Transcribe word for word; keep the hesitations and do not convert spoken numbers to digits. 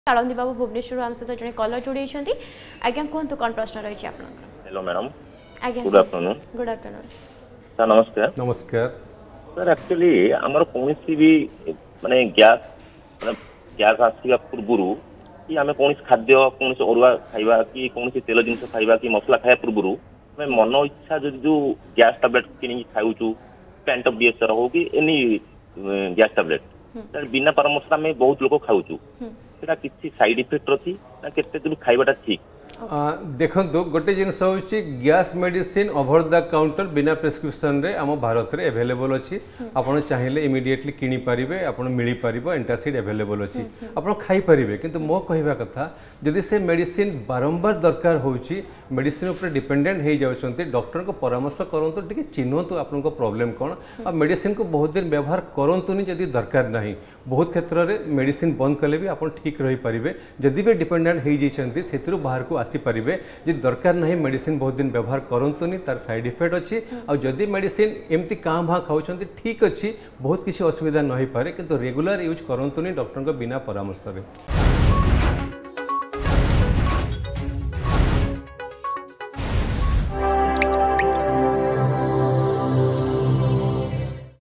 कालंदी बाबू भुवनेश्वर आम सहित जड़े कलर जोड़ी आज्ञा कहतु कौन प्रश्न रही है? हेलो मैडम, आज्ञा good afternoon. Good afternoon sir नमस्कार। नमस्कार सर एक्चुअली आमर कौन भी माने गैस माने गैस आसवा पूर्व कि आम कौन खाद्य कौन अरुआ खाइबा कि कौन तेल जिन खाइबा कि मसला खाया पूर्व आम मन इच्छा जो जो गैस टैबलेट किन खाऊँ पैंट ऑफ डीएसआर हो कि एनी गैस टैबलेट सर बिना परामर्श आम बहुत लोग खाऊँ सेटा किसी साइड इफेक्ट रही ना केते दिन खाइबाटा ठीक? देखो गोटे जिनस हूँ गैस मेडिसिन ओवर द काउंटर बिना प्रेस्क्रिप्शन रे आम भारत में एभेलेबल अच्छी। आपड़ चाहिए इमिडिएटली किनी पारिबे, आपन मिली पारिबो, एंटासिड एभेलेबल अच्छी, आपन खाई पारिबे। किंतु मो कहवा कथा जदि से मेडिसिन बारंबार दरकार होउची मेडिसिन ऊपर डिपेंडेंट हो जाउछंती डॉक्टर को परामर्श करंतु टिके चिन्हतु आपन को प्रॉब्लम कोन आ मेडिसिन को बहुत दिन व्यवहार करंतुनी जदि दरकार नहीं। बहुत क्षेत्र में मेडिसिन बंद कले भी आपन ठीक रही पारिबे। जदि भी डिपेंडेंट हो जाइछंती सेतिरु बाहर को आसी पारिबे। जे दरकार नहीं मेडिसिन बहुत दिन व्यवहार करंतुनी तार साइड इफेक्ट अच्छी। आ जदि मेडिसिन एमती काँ भाँ खाउछंती ठीक अच्छी बहुत किसी असुविधा नहीं पारे, किंतु रेगुलर यूज करंतुनी डॉक्टर को बिना परामर्श रे।